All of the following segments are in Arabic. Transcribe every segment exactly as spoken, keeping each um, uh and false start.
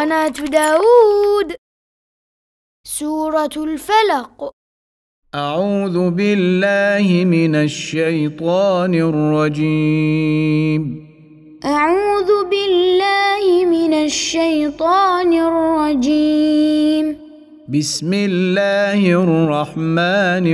قناة داود. سورة الفلق. أعوذ بالله من الشيطان الرجيم. أعوذ بالله من الشيطان الرجيم. بسم الله الرحمن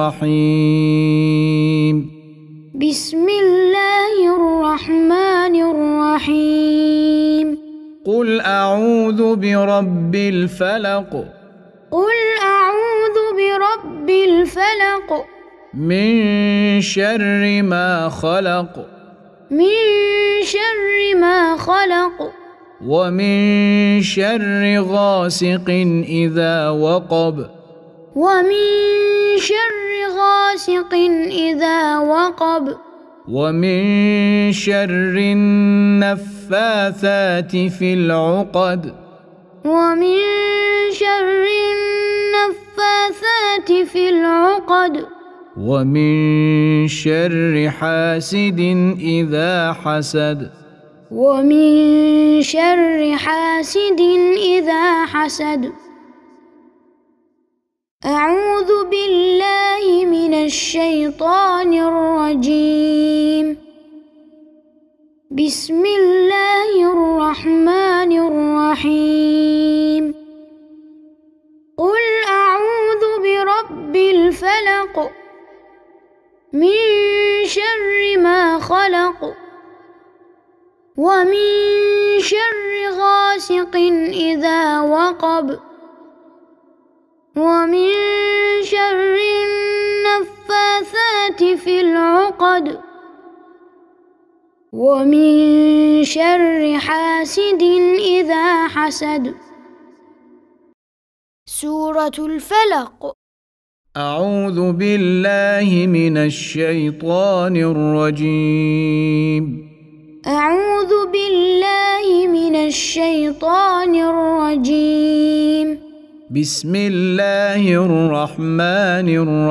الرحيم. بسم الله الرحمن الرحيم. قل أعوذ برب الفلق. قل أعوذ برب الفلق. من شر ما خلق. من شر ما خلق. ومن شر غاسق إذا وقب. ومن شر غاسق إذا وقب. ومن شر النفاثات في العقد. ومن شر النفاثات في العقد. ومن شر حاسد إذا حسد. ومن شر حاسد إذا حسد. أعوذ بالله من الشيطان الرجيم. بسم الله الرحمن الرحيم. قل أعوذ برب الفلق. من شر ما خلق. ومن شر غاسق إذا وقب. ومن شر النفاثات في العقد. ومن شر حاسد إذا حسد. سورة الفلق. أعوذ بالله من الشيطان الرجيم. أعوذ بالله من الشيطان الرجيم. بسم الله الرحمن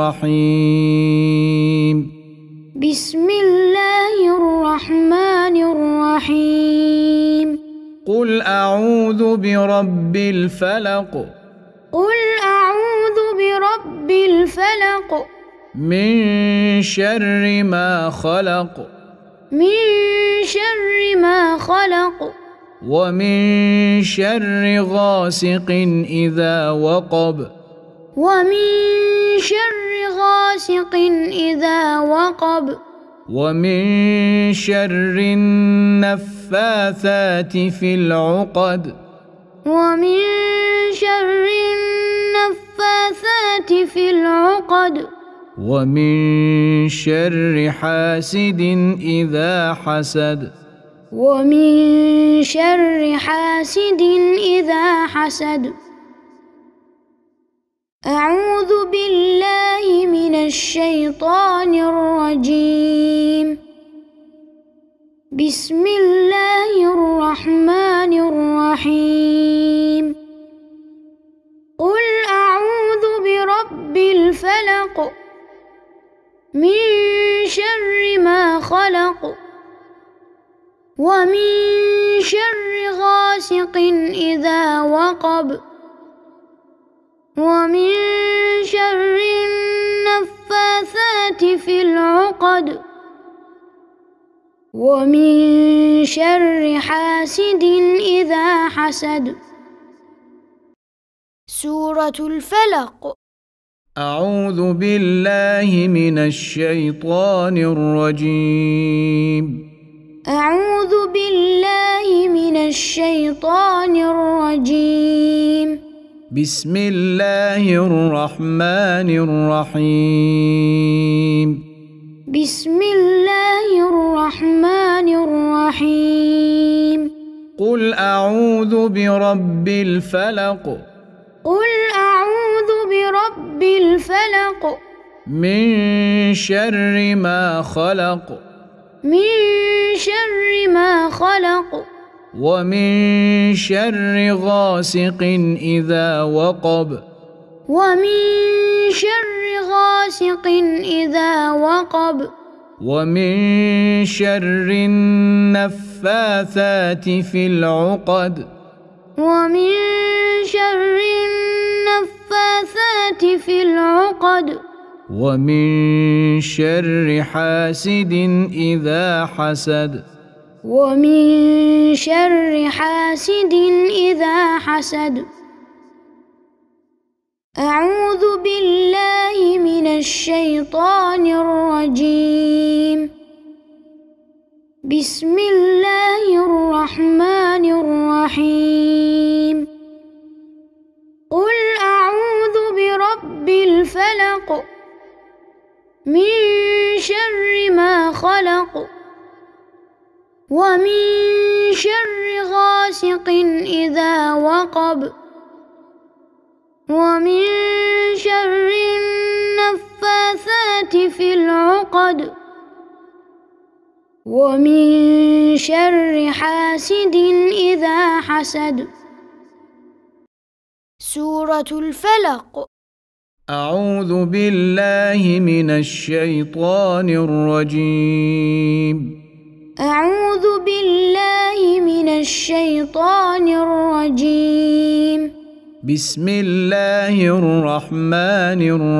الرحيم. بسم الله الرحمن الرحيم. قل أعوذ برب الفلق. قل أعوذ برب الفلق. من شر ما خلق. من شر ما خلق. ومن شر غاسق إذا وقب. ومن شر غاسق إذا وقب. ومن شر النفاثات في العقد. ومن شر النفاثات في العقد. ومن شر حاسد إذا حسد. ومن شر حاسد إذا حسد. أعوذ بالله من الشيطان الرجيم. بسم الله الرحمن الرحيم. قل أعوذ برب الفلق. من شر ما خلق. ومن شر غاسق إذا وقب. ومن شر النفاثات في العقد. ومن شر حاسد إذا حسد. سورة الفلق. أعوذ بالله من الشيطان الرجيم. أعوذ بالله من الشيطان الرجيم. بسم الله الرحمن الرحيم. بسم الله الرحمن الرحيم. قل أعوذ برب الفلق. قل أعوذ برب الفلق. من شر ما خلق. من شر ما خلق. ومن شر غاسق إذا وقب. ومن شر غاسق إذا وقب. ومن شر النفاثات في العقد. ومن شر النفاثات في العقد ومن شر حاسد إذا حسد ومن شر حاسد إذا حسد. أعوذ بالله من الشيطان الرجيم. بسم الله الرحمن الرحيم. قل أعوذ برب الفلق من شر ما خلق ومن شر غاسق إذا وقب ومن شر النفاثات في العقد ومن شر حاسد إذا حسد. سورة الفلق. أعوذ بالله من الشيطان الرجيم. أعوذ بالله من الشيطان الرجيم. بسم الله الرحمن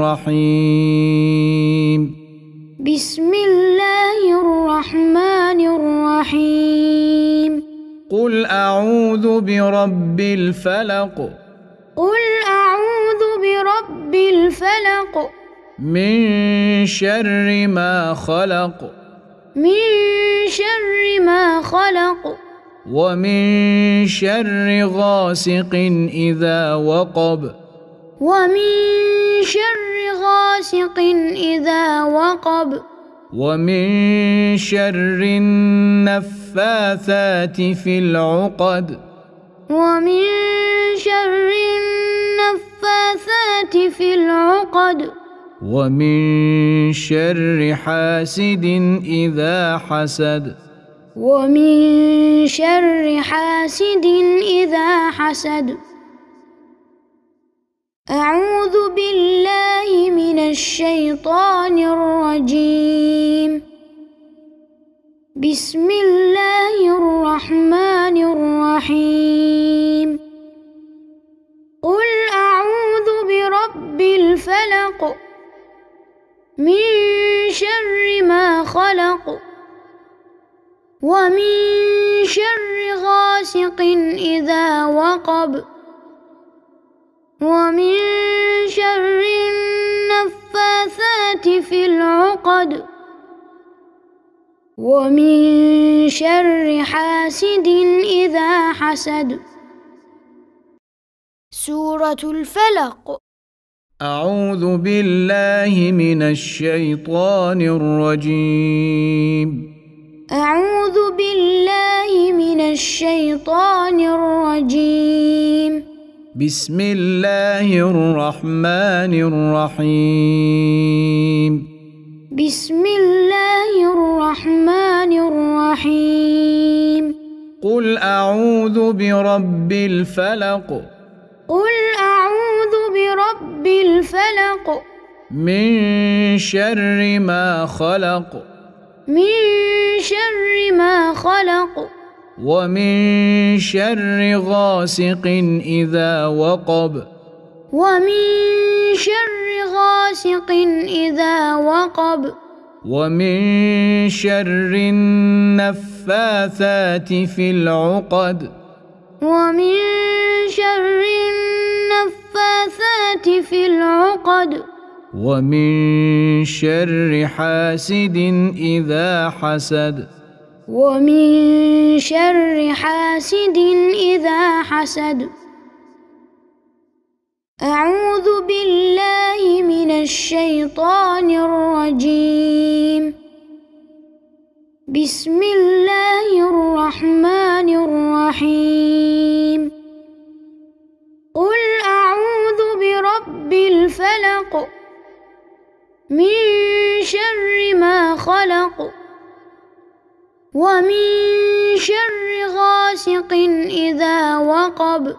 الرحيم. بسم الله الرحمن الرحيم. قل أعوذ برب الفلق قل أعوذ برب الفلق من شر ما خلق من شر ما خلق ومن شر غاسق إذا وقب ومن شر غاسق إذا وقب ومن شر النفاثات في العقد ومن شر النفاثات في العقد ومن شر حاسد إذا حسد ومن شر حاسد إذا حسد. أعوذ بالله من الشيطان الرجيم. بسم الله الرحمن الرحيم. قل أعوذ برب الفلق من شر ما خلق ومن شر غاسق إذا وقب ومن شر النفاثات في العقد ومن شر حاسد إذا حسد. سورة الفلق. أعوذ بالله من الشيطان الرجيم. أعوذ بالله من الشيطان الرجيم. بسم الله الرحمن الرحيم. بسم الله الرحمن الرحيم. قل أعوذ برب الفلق قل أعوذ برب الفلق من شر ما خلق من شر ما خلق ومن شر غاسق إذا وقب ومن شر غاسق إذا وقب ومن شر النفاثات في العقد ومن شر النفاثات في العقد ومن شر حاسد إذا حسد ومن شر حاسد إذا حسد. أعوذ بالله من الشيطان الرجيم. بسم الله الرحمن الرحيم. قل أعوذ برب الفلق من شر ما خلق ومن شر غاسق إذا وقب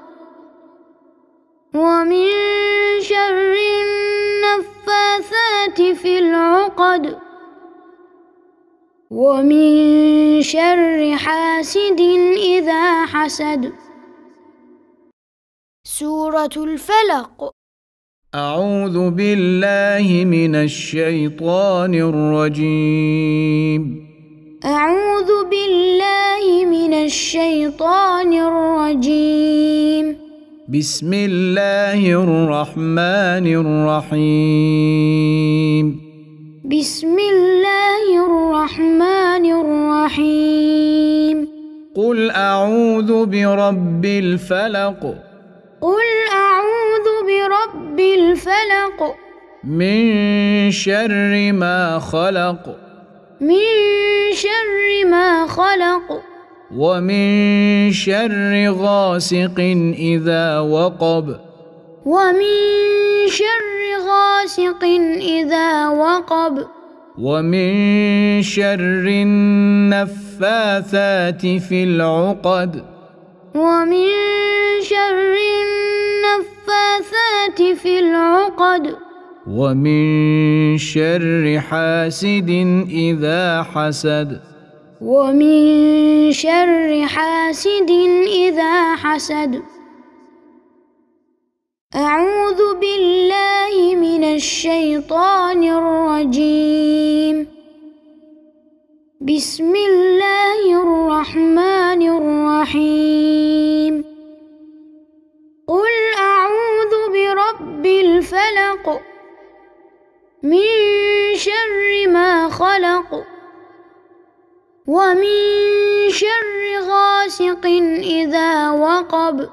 ومن شر النفاثات في العقد ومن شر حاسد إذا حسد. سورة الفلق. أعوذ بالله من الشيطان الرجيم. أعوذ بالله من الشيطان الرجيم. بسم الله الرحمن الرحيم. بسم الله الرحمن الرحيم. قل أعوذ برب الفلق. قل أعوذ برب الفلق. من شر ما خلق. من شر ما خلق. ومن شر غاسق إذا وقب. ومن شر غاسق إذا وقب. ومن شر النفاثات في العقد. ومن شر النفاثات في العقد. ومن شر حاسد إذا حسد. ومن شر حاسد إذا حسد. أعوذ بالله من الشيطان الرجيم. بسم الله الرحمن الرحيم. قل أعوذ برب الفلق. من شر ما خلق. ومن شر غاسق إذا وقب.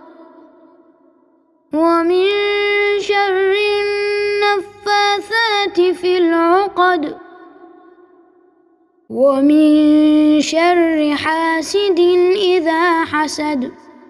ومن شر النفاثات في العقد. ومن شر حاسد إذا حسد.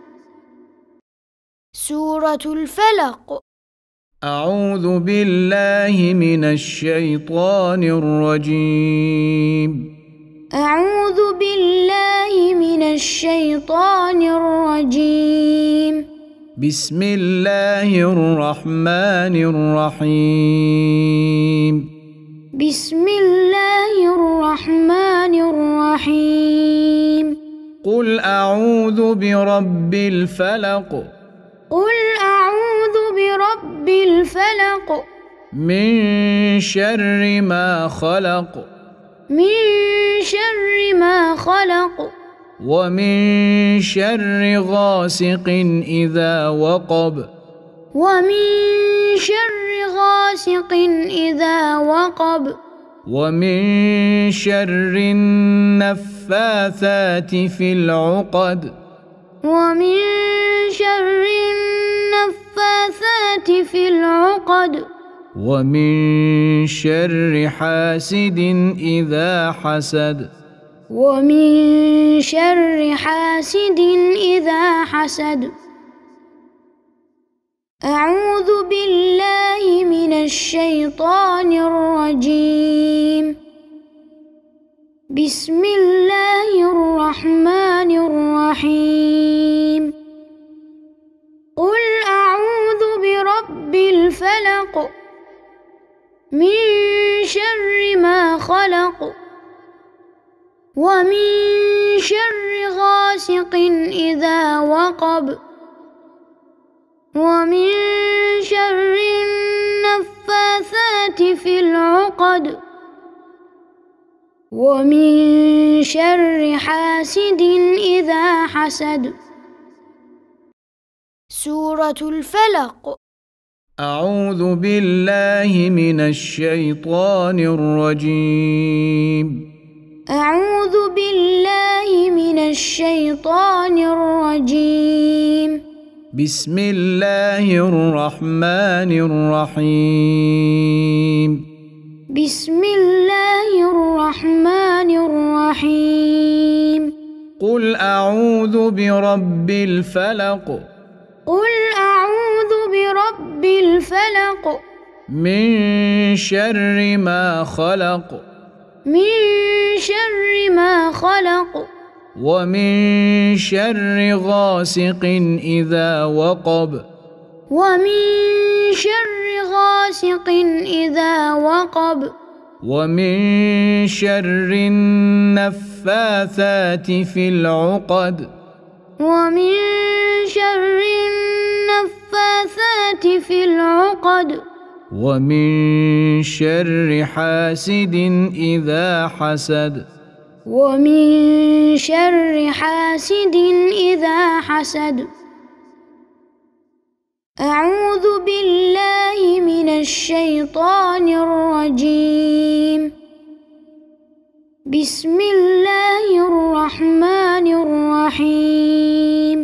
سورة الفلق. أعوذ بالله من الشيطان الرجيم. أعوذ بالله من الشيطان الرجيم. بسم الله الرحمن الرحيم. بسم الله الرحمن الرحيم. قل أعوذ برب الفلق. قل أعوذ برب الفلق. من شر ما خلق. من شر ما خلق. ومن شر غاسق إذا وقب. ومن شر غاسق إذا وقب. ومن شر النفاثات في العقد. ومن شر النفاثات في العقد. ومن شر حاسد إذا حسد. ومن شر حاسد إذا حسد. أعوذ بالله من الشيطان الرجيم. بسم الله الرحمن الرحيم. قل أعوذ برب الفلق. من شر ما خلق. ومن شر غاسق إذا وقب. ومن شر النفاثات في العقد. ومن شر حاسد إذا حسد. سورة الفلق. أعوذ بالله من الشيطان الرجيم. أعوذ بالله من الشيطان الرجيم. بسم الله الرحمن الرحيم. بسم الله الرحمن الرحيم. قل أعوذ برب الفلق. قل أعوذ برب الفلق. من شر ما خلق. من شر ما خلق. ومن شر غاسق إذا وقب. ومن شر غاسق إذا وقب. ومن شر النفاثات في العقد. ومن شر النفاثات النفاثات في العقد ومن شر حاسد إذا حسد ومن شر حاسد إذا حسد. أعوذ بالله من الشيطان الرجيم. بسم الله الرحمن الرحيم.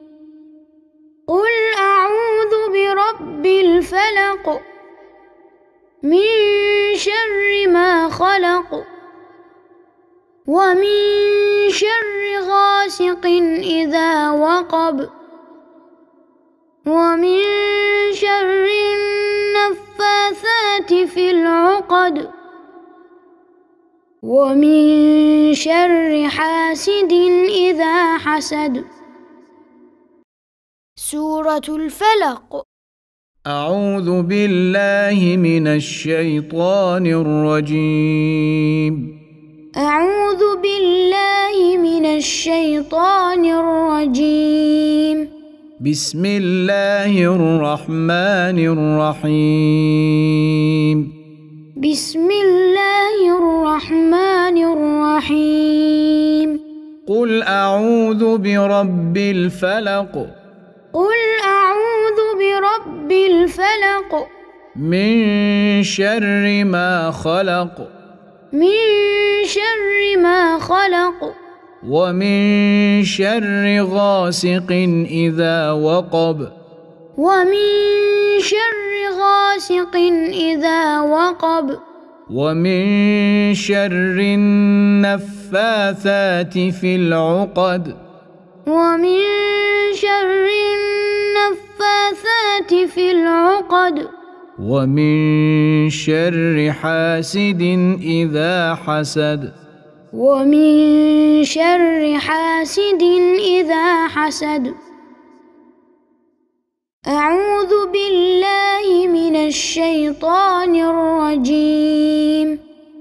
قل أعوذ برب الفلق من شر ما خلق ومن شر غاسق إذا وقب ومن شر النفاثات في العقد ومن شر حاسد إذا حسد. سورة الفلق. أعوذ بالله من الشيطان الرجيم. أعوذ بالله من الشيطان الرجيم. بسم الله الرحمن الرحيم. بسم الله الرحمن الرحيم. قل أعوذ برب الفلق قل أعوذ برب الفلق من شر ما خلق من شر ما خلق ومن شر غاسق إذا وقب ومن شر غاسق إذا وقب ومن شر النفاثات في العقد ومن شر النفاثات في العقد ومن شر حاسد إذا حسد ومن شر حاسد إذا حسد. أعوذ بالله من الشيطان الرجيم.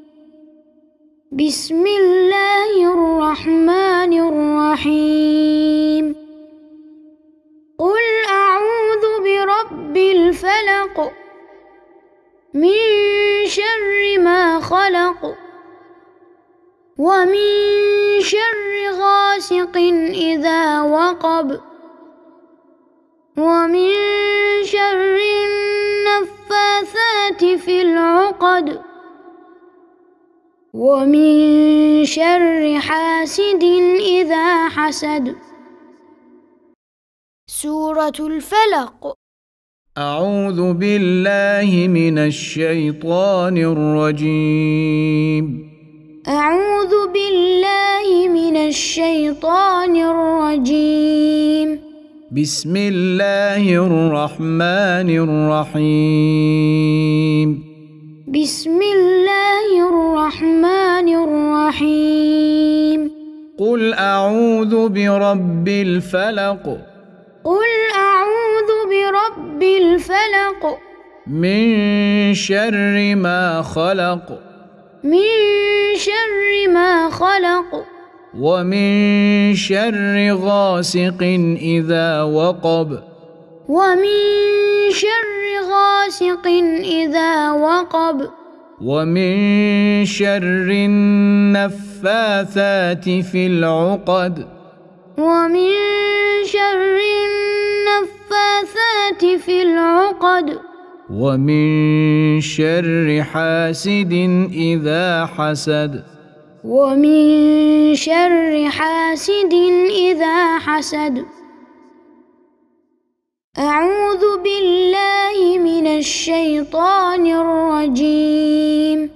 بسم الله الرحمن الرحيم. قل أعوذ برب الفلق من شر ما خلق ومن شر غاسق إذا وقب ومن شر النفاثات في العقد ومن شر حاسد إذا حسد. سورة الفلق. أعوذ بالله من الشيطان الرجيم. أعوذ بالله من الشيطان الرجيم. بسم الله الرحمن الرحيم. بسم الله الرحمن الرحيم. قل أعوذ برب الفلق قل أعوذ برب الفلق من شر ما خلق من شر ما خلق ومن شر غاسق إذا وقب ومن شر غاسق إذا وقب ومن شر النفاثات في العقد ومن شر النفاثات في العقد ومن شر حاسد إذا حسد ومن شر حاسد إذا حسد. أعوذ بالله من الشيطان الرجيم.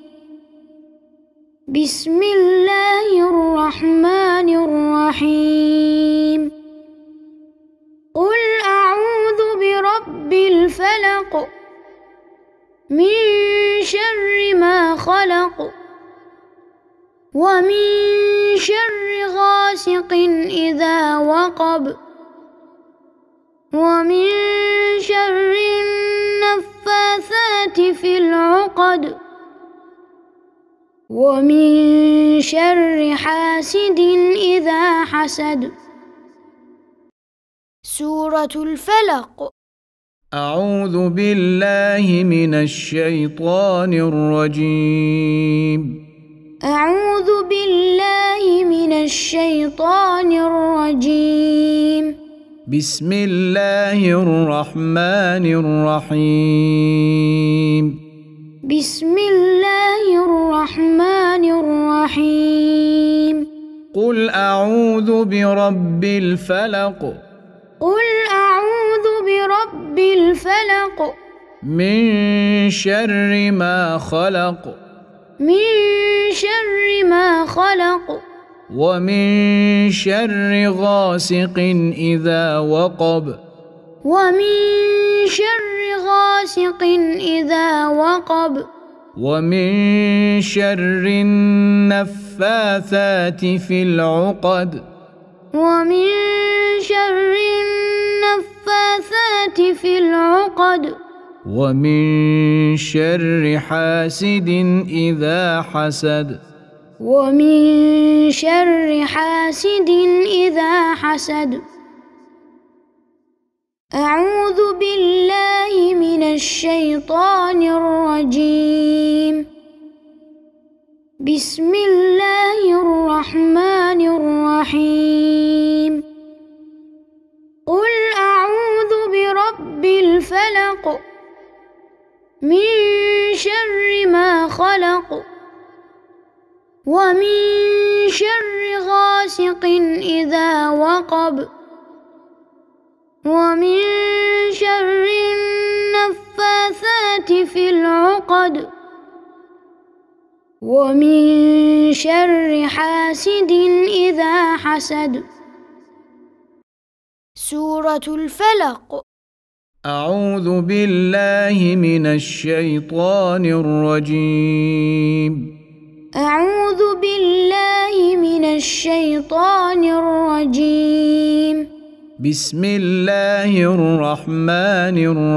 بسم الله الرحمن الرحيم. قل أعوذ برب الفلق من شر ما خلق ومن شر غاسق إذا وقب ومن شر النفاثات في العقد ومن شر حاسد إذا حسد. سورة الفلق. أعوذ بالله من الشيطان الرجيم أعوذ بالله من الشيطان الرجيم بسم الله الرحمن الرحيم بسم الله الرحمن الرحيم قل أعوذ برب الفلق قل أعوذ برب الفلق من شر ما خلق من شر ما خلق ومن شر غاسق إذا وقب ومن شر غاسق إذا وقب ومن شر النفاثات في العقد ومن شر النفاثات في العقد ومن شر حاسد إذا حسد ومن شر حاسد إذا حسد أعوذ بالله من الشيطان الرجيم بسم الله الرحمن الرحيم قل أعوذ برب الفلق من شر ما خلق ومن شر غاسق إذا وقب ومن شر النفاثات في العقد ومن شر حاسد إذا حسد. سورة الفلق. أعوذ بالله من الشيطان الرجيم أعوذ بالله من الشيطان الرجيم بسم الله الرحمن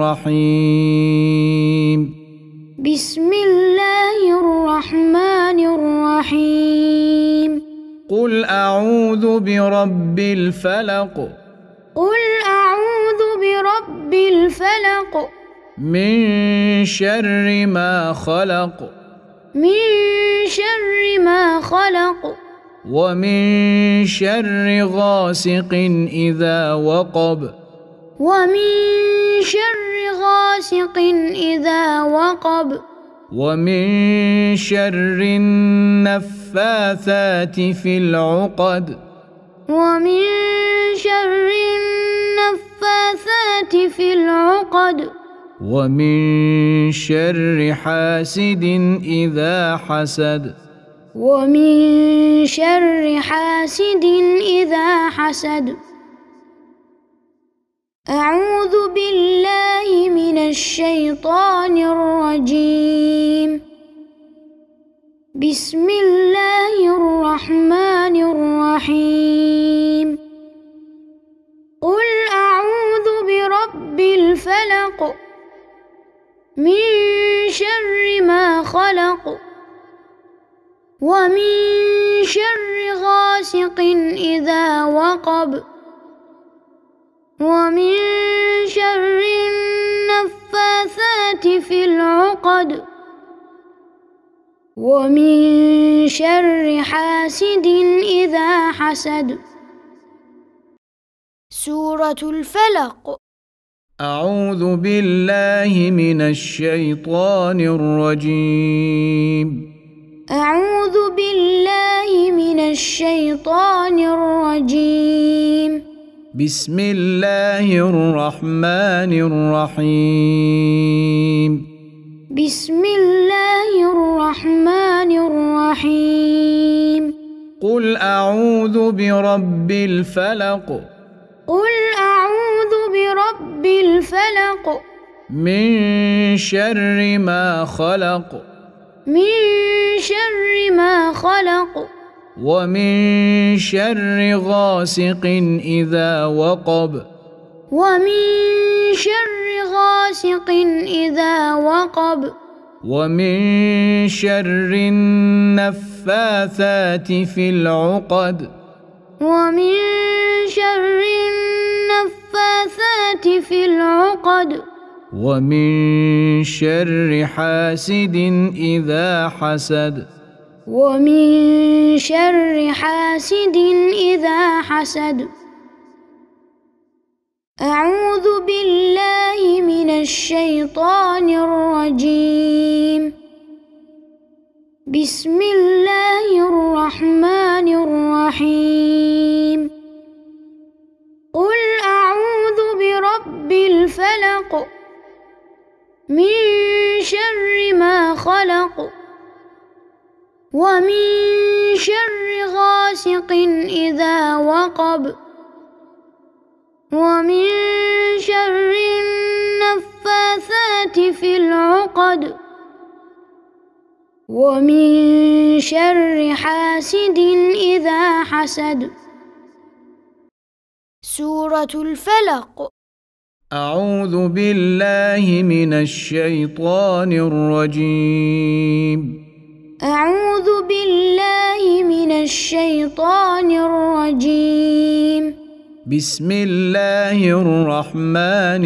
الرحيم بسم الله الرحمن الرحيم قل أعوذ برب الفلق قل أعوذ برب الفلق من شر ما خلق من شر ما خلق ومن شر غاسق إذا وقب ومن شر غاسق إذا وقب ومن شر النفاثات في العقد ومن شر النفاثات في العقد ومن شر حاسد إذا حسد ومن شر حاسد إذا حسد. أعوذ بالله من الشيطان الرجيم بسم الله الرحمن الرحيم قل أعوذ برب الفلق من شر ما خلق ومن شر غاسق إذا وقب ومن شر النفاثات في العقد ومن شر حاسد إذا حسد. سورة الفلق. أعوذ بالله من الشيطان الرجيم أعوذ بالله من الشيطان الرجيم بسم الله الرحمن الرحيم بسم الله الرحمن الرحيم قل أعوذ برب الفلق قل أعوذ برب الفلق من شر ما خلق من شر ما خلق ومن شر غاسق إذا وقب ومن شر غاسق إذا وقب ومن شر النفاثات في العقد ومن شر النفاثات في العقد ومن شر حاسد إذا حسد ومن شر حاسد إذا حسد. أعوذ بالله من الشيطان الرجيم. بسم الله الرحمن الرحيم. قل أعوذ برب الفلق من شر ما خلق ومن شر غاسق إذا وقب ومن شر النفاثات في العقد ومن شر حاسد إذا حسد. سورة الفلق. أعوذ بالله من الشيطان الرجيم. أعوذ بالله من الشيطان الرجيم. بسم الله الرحمن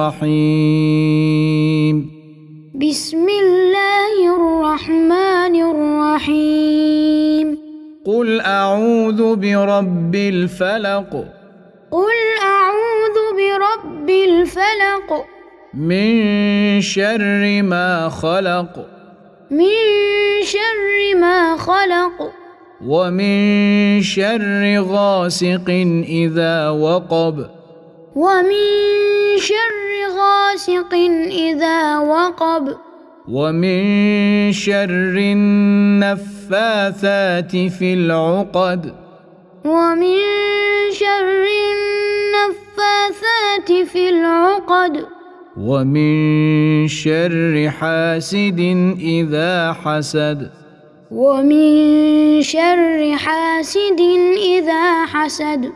الرحيم. بسم الله الرحمن الرحيم. قل أعوذ برب الفلق. قل أعوذ برب الفلق من شر ما خلق من شر ما خلق ومن شر غاسق إذا وقب ومن شر غاسق إذا وقب ومن شر النفاثات في العقد ومن شر النفاثات في العقد ومن شر حاسد إذا حسد ومن شر حاسد إذا حسد.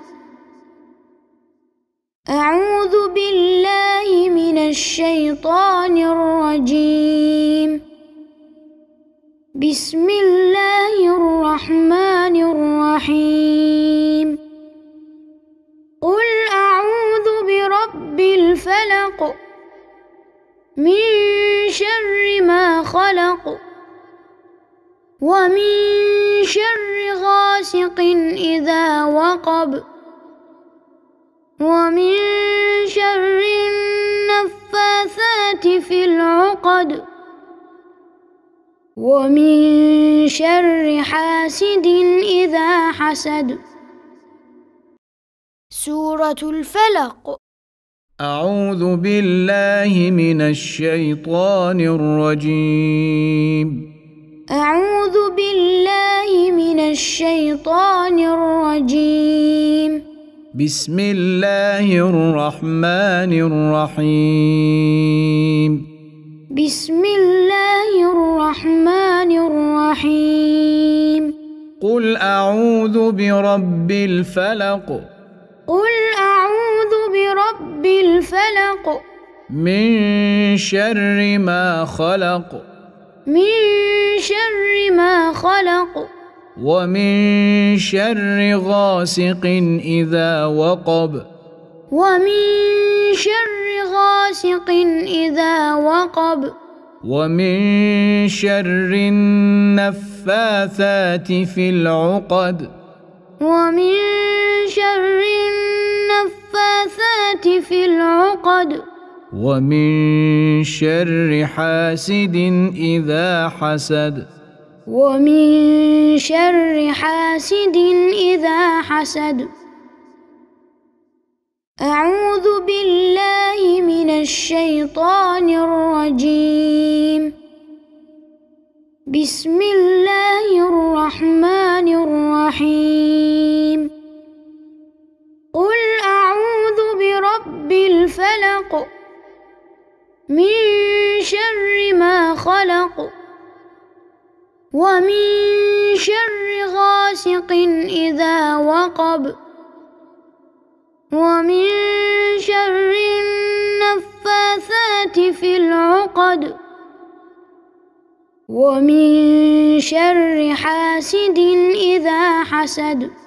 أعوذ بالله من الشيطان الرجيم. بسم الله الرحمن الرحيم. قل أعوذ برب الفلق من شر ما خلق ومن شر غاسق إذا وقب ومن شر النفاثات في العقد ومن شر حاسد إذا حسد. سورة الفلق. أعوذ بالله من الشيطان الرجيم. أعوذ بالله من الشيطان الرجيم. بسم الله الرحمن الرحيم. بسم الله الرحمن الرحيم. قل أعوذ برب الفلق. قل أعوذ برب الفلق من شر ما خلق من شر ما خلق ومن شر غاسق إذا وقب ومن شر غاسق إذا وقب ومن شر النفاثات في العقد ومن شر النفاثات في العقد ومن شر حاسد إذا حسد ومن شر حاسد إذا حسد. أعوذ بالله من الشيطان الرجيم. بسم الله الرحمن الرحيم. قل أعوذ برب الفلق من شر ما خلق ومن شر غاسق إذا وقب ومن شر النفاثات في العقد ومن شر حاسد إذا حسد.